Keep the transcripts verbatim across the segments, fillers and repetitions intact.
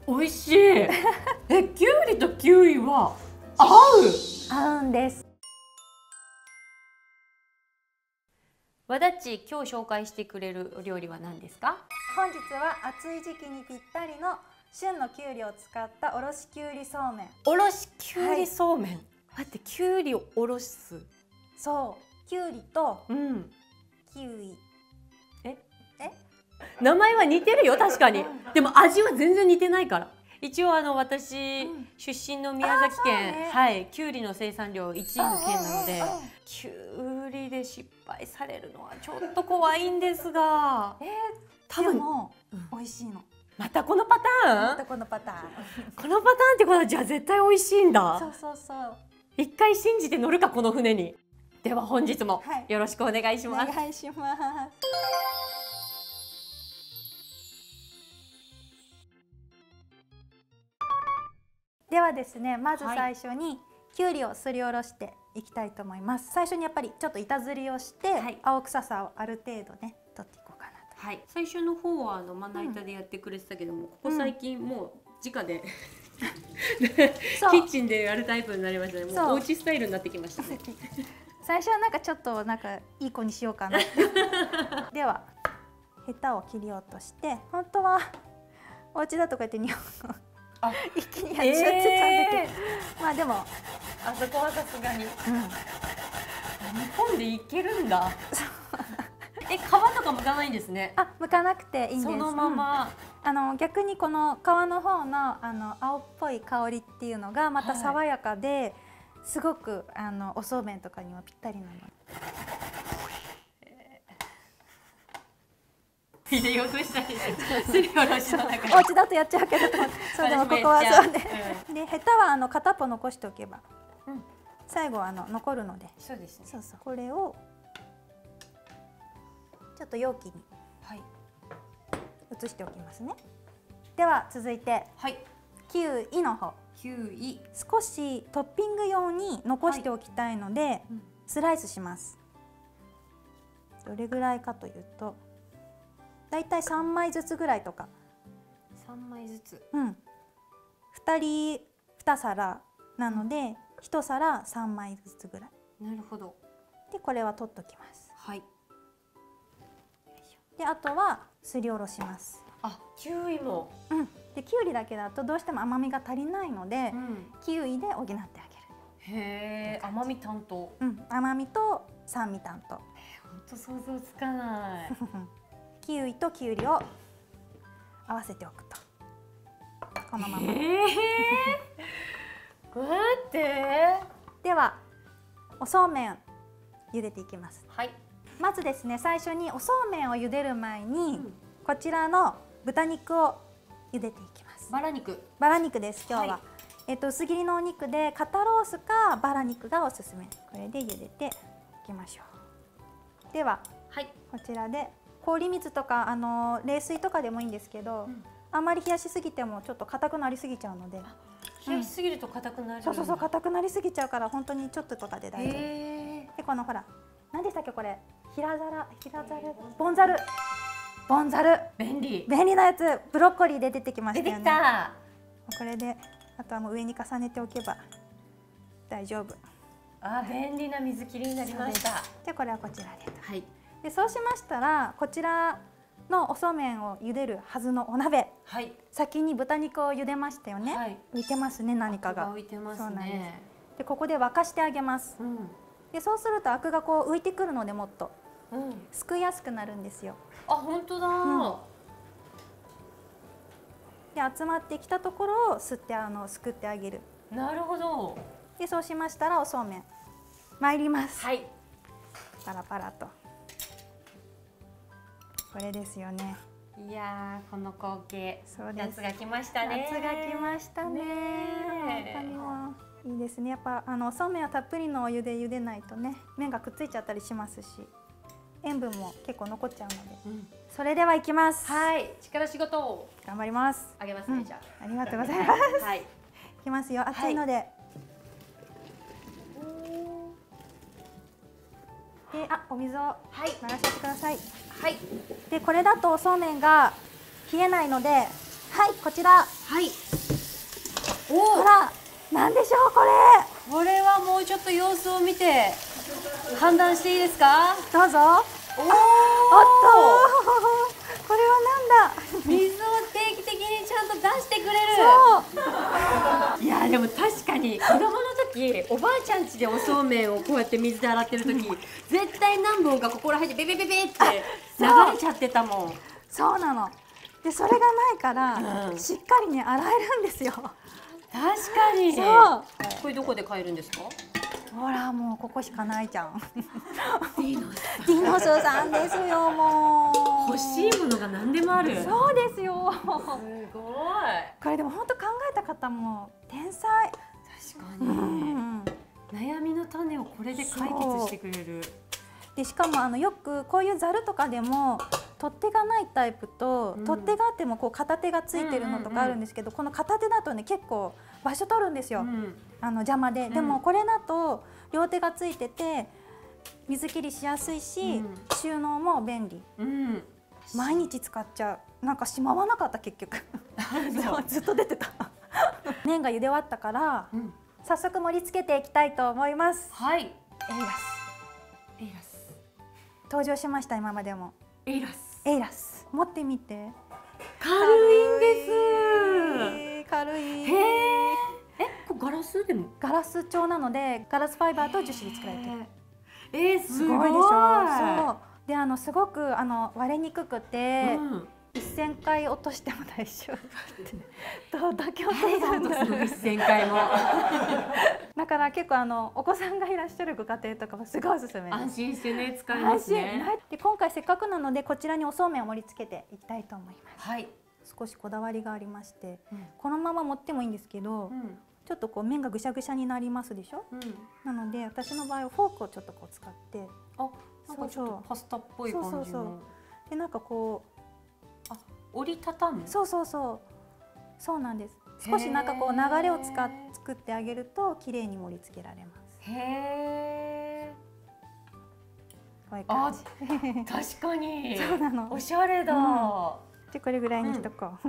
美味しい。え、きゅうりとキウイは合う。 合うんです。 わだっち、今日紹介してくれるお料理は何ですか？ 本日は暑い時期にぴったりの旬のきゅうりを使ったおろしきゅうりそうめん。 おろしきゅうりそうめん。はい、待って、きゅうりをおろす。 そう、きゅうりとうんキウイ。 ええ名前は似てるよ、確かに。でも味は全然似てないから。一応あの私、うん、出身の宮崎県、ね、はい、きゅうりの生産量いちいの県なので、きゅうりで失敗されるのはちょっと怖いんですが、えー、多分も美味しいの。 またこのパターン？ またこのパターン。 このパターンってことはじゃあ絶対美味しいんだ。 そうそうそう。 一回信じて乗るか、この船に。では本日もよろしくお願いします。 お願いします。ではですね、まず最初にきゅうりをすりおろしていきたいと思います。最初にやっぱりちょっと板ずりをして、はい、青臭さをある程度ね取っていこうかなと。 はい、最初の方はあのまな板でやってくれてたけども、うん、ここ最近もう直で、うん、キッチンでやるタイプになりましたね。もうおうちスタイルになってきましたね。 最初はなんかちょっとなんかいい子にしようかな。ではヘタを切り落として、本当はお家だとか言って日本語一気にやっちゃってたんだけど、えー、まあでもあそこはさすがに、うん、日本でいけるんだ。え、皮とか剥かないんですね。 あ、剥かなくていいんです。 そのまま、 うん、あの逆にこの皮の方のあの青っぽい香りっていうのがまた爽やかで、はい、すごくあのおそうめんとかにはぴったりなの。 入れようとしたりすりおろしの中に。 お家だとやっちゃうけど、そうでもここはそうで、うん、でヘタはあの片っぽ残しておけば、うん、最後あの残るので、 そうですね。 そうそう、これをちょっと容器に移しておきますね。では続いて、はい、キウイの方。 キウイ少しトッピング用に残しておきたいので、はい、うん、スライスします。どれぐらいかというと、だいたいさんまいずつぐらいとか。 さんまいずつ。 うん。ふたりにさらなので、いちさらさんまいずつぐらい。 なるほど。 でこれは取っときます。 はい。 であとはすりおろします。 あ、キウイも。 うん。でキウイだけだとどうしても甘みが足りないので、うん、キウイで補ってあげる。 へえ、甘み担当。 うん、甘みと酸味担当。 本当想像つかない。 キウイとキュウリを合わせておくと、このまま。えー、待って。 ではおそうめん茹でていきます。 はい。まずですね、最初におそうめんを茹でる前に、うん、こちらの豚肉を茹でていきます。 バラ肉。バラ肉です。今日は、はい、えっと薄切りのお肉で肩ロースかバラ肉がおすすめ。これで茹でていきましょう。では、はい、こちらで氷水とかあの冷水とかでもいいんですけど、うん、あんまり冷やしすぎてもちょっと硬くなりすぎちゃうので。 冷やしすぎると硬くなる。 そうそうそう、硬くなりすぎちゃうから本当にちょっととかで大丈夫。でこのほら何でしたっけこれ、平皿平皿ボンザルボンザル便利便利なやつ、ブロッコリーで出てきましたよね。 出てきた。 これであとはもう上に重ねておけば大丈夫。 あ、便利な水切りになりました。 でこれはこちらで。 はい。 でそうしましたらこちらのおそうめんを茹でるはずのお鍋、はい、先に豚肉を茹でましたよね。はい、浮いてますね、何かが。 浮いてますね。 でここで沸かしてあげます。うん、でそうするとアクがこう浮いてくるので、もっと、うん、すくいやすくなるんですよ。 あ、本当だ。うん、 で集まってきたところをすってあのすくってあげる。 なるほど。 でそうしましたらおそうめん参ります。 はい。 パラパラと。これですよね。 いやー、この光景、夏が来ましたね。 夏が来ましたね。本当にもういいですね。やっぱあのそうめんはたっぷりのお湯で茹でないとね、麺がくっついちゃったりしますし、塩分も結構残っちゃうので。うん、それではいきます。 はい、力仕事。 頑張ります。 あげますね、うん、じゃあ。 ありがとうございます。はい。いきますよ。熱いので。はい、で、あ、お水を流しちゃってください。はい。で、これだとそうめんが冷えないので、 はい、こちら。 はい。 おお。ほら、なんでしょうこれ。 これはもうちょっと様子を見て判断していいですか。 どうぞ。おお。おっと。これはなんだ。 水を定期的にちゃんと出してくれる。そう。いやでも確かに子供の時おばあちゃん家でおそうめんをこうやって水で洗ってる時絶対何本かここら辺でベベベベって流れちゃってたもん。 そうなの。でそれがないから、うん、しっかりね洗えるんですよ。確かに。そう。これどこで買えるんですか。 ほらもうここしかないじゃん。 ディノス。 ディノスさんですよもう。 欲しいものが何でもある。 そうですよ。すごい。これでも本当考えた方も天才。 確かに。うん、悩みの種をこれで解決してくれる。 でしかもあのよくこういうざるとかでも取っ手がないタイプと、うん、取っ手があってもこう片手がついてるのとかあるんですけど、この片手だとね結構場所取るんですよ、うん、あの邪魔で、うん、でもこれだと両手がついてて水切りしやすいし、うん、収納も便利、うん、毎日使っちゃう。なんかしまわなかった結局ずっと出てた麺が茹で終わったから、うん、早速盛り付けていきたいと思います。 はい。 エイラスエイラス登場しました。今までもエイラスエイラス持ってみて。 軽いんです。 軽い。 へえ。え、これガラスでも？ ガラス調なのでガラスファイバーと樹脂で作られてる。 えー、すごいでしょ。 そう。であのすごくあの割れにくくて、うん、せんかい落としても大丈夫ってどうだけ落とすんだろう。 せんかいも。 だから結構あのお子さんがいらっしゃるご家庭とかはすごいおすすめです。 安心してね使えますね。 で今回せっかくなのでこちらにおそうめんを盛り付けていきたいと思います。 はい。 少しこだわりがありまして、うん、このまま持ってもいいんですけど、うん、ちょっとこう麺がぐしゃぐしゃになりますでしょ。うん、なので私の場合はフォークをちょっとこう使って、 あ、なんかちょっとパスタっぽい感じの。そうそうそう。 でなんかこう、 あ、折りたたむ。 そうそうそう。そうなんです。少しなんかこう流れを使っ作ってあげると綺麗に盛り付けられます。へえ。こういう感じ。 確かに。 そうなの。 おしゃれだ。うん、 でこれぐらいにしとこう。うん、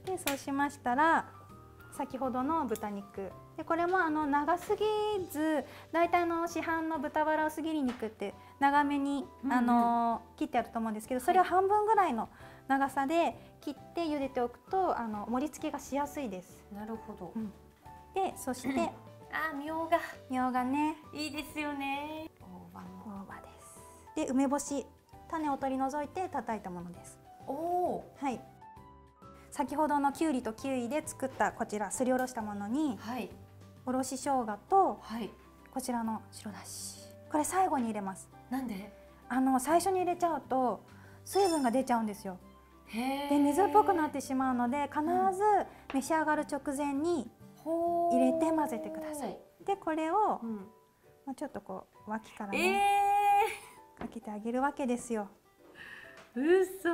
でそうしましたら先ほどの豚肉でこれもあの長すぎず大体の市販の豚バラ薄切り肉って長めに、うん、あの切ってあると思うんですけど、それを半分ぐらいの長さで切って茹でておくとあの盛り付けがしやすいです。 なるほど。 うん、でそしてあ、みょうがみょうがね、 いいですよね。 大葉も大葉です。で梅干し種を取り除いて叩いたものです。 おお、 はい。先ほどのきゅうりとキウイで作ったこちらすりおろしたものに、はい、おろし生姜と、はい、こちらの白だし、これ最後に入れます。 なんで？ あの最初に入れちゃうと水分が出ちゃうんですよ。で水っぽくなってしまうので必ず召し上がる直前に入れて混ぜてください。でこれを、うん、もうちょっとこう脇からね、えー、かけてあげるわけですよ。 うそ。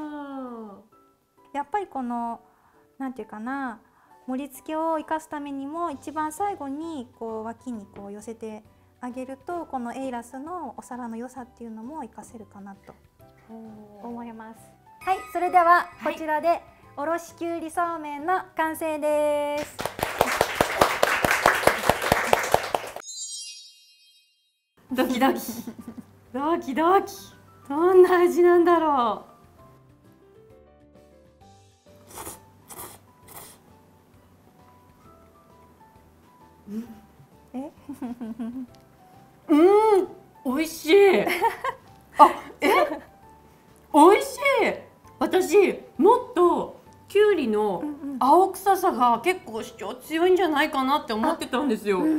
やっぱりこのなんていうかな、盛り付けを生かすためにも一番最後にこう脇にこう寄せてあげるとこのエイラスのお皿の良さっていうのも生かせるかなと思います。はい、それではこちらでおろしきゅうりそうめんの完成です。 ドキドキドキドキ、どんな味なんだろう。 えうん、美味しい。あ、え、美味しい。私もっときゅうりの青臭さが結構主張強いんじゃないかなって思ってたんですよ。うんうん、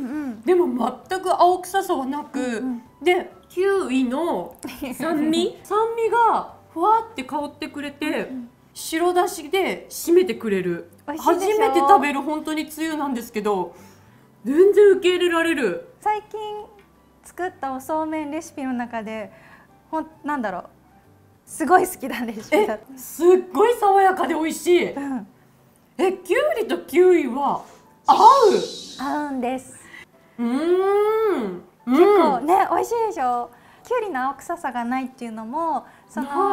でも全く青臭さはなく、うんうん、でキウイの酸味酸味がふわって香ってくれて、うんうん、白だしで締めてくれる。初めて食べる本当につゆなんですけど全然受け入れられる。 最近作ったおそうめんレシピの中でほんなんだろう、すごい好きなレシピだった。 すっごい爽やかで美味しい。うん、え、きゅうりとキウイは合う？ 合うんです。 うーん、 結構ね、美味しいでしょ。きゅうりの青臭さがないっていうのもその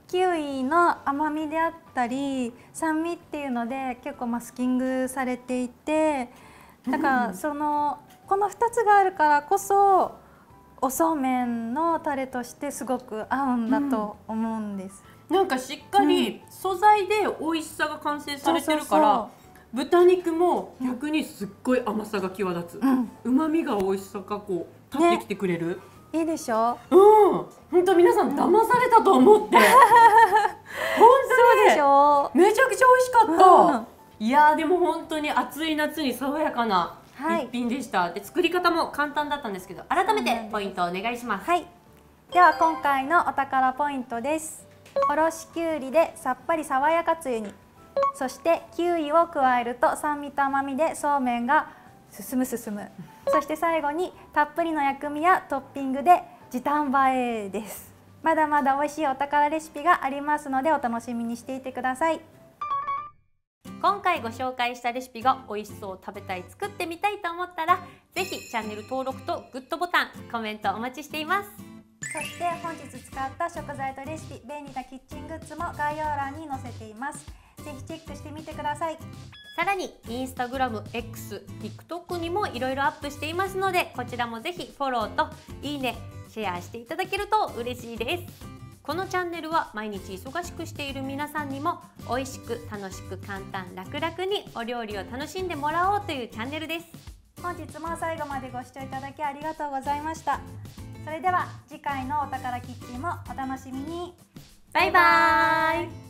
キウイの甘みであったり酸味っていうので結構マスキングされていて、だからその、うん、このふたつがあるからこそおそうめんのタレとしてすごく合うんだと思うんです。 うん、なんかしっかり素材で美味しさが完成されてるから、豚肉も逆にすっごい甘さが際立つ。うまみが美味しさがこう立ってきてくれる。 ね、いいでしょ。 うん、本当皆さん騙されたと思って。本当にでしょ。めちゃくちゃ美味しかった。うん、いやーでも本当に暑い夏に爽やかな一品でした。はい、で作り方も簡単だったんですけど、改めてポイントをお願いします。 はい。では今回のお宝ポイントです。おろしきゅうりでさっぱり爽やかつゆに。そしてキウイを加えると酸味と甘みでそうめんが進む進む。そして最後にたっぷりの薬味やトッピングで時短映えです。まだまだ美味しいお宝レシピがありますのでお楽しみにしていてください。 今回ご紹介したレシピが美味しそう、食べたい、作ってみたいと思ったらぜひチャンネル登録とグッドボタン、コメントお待ちしています。 そして本日使った食材とレシピ、便利なキッチングッズも概要欄に載せています。ぜひチェックしてみてください。 さらにインスタグラム、X、TikTok にもいろいろアップしていますので、こちらもぜひフォローといいね、シェアしていただけると嬉しいです。このチャンネルは毎日忙しくしている皆さんにも美味しく楽しく簡単楽々にお料理を楽しんでもらおうというチャンネルです。 本日も最後までご視聴いただきありがとうございました。それでは次回のお宝キッチンもお楽しみに。 バイバーイ。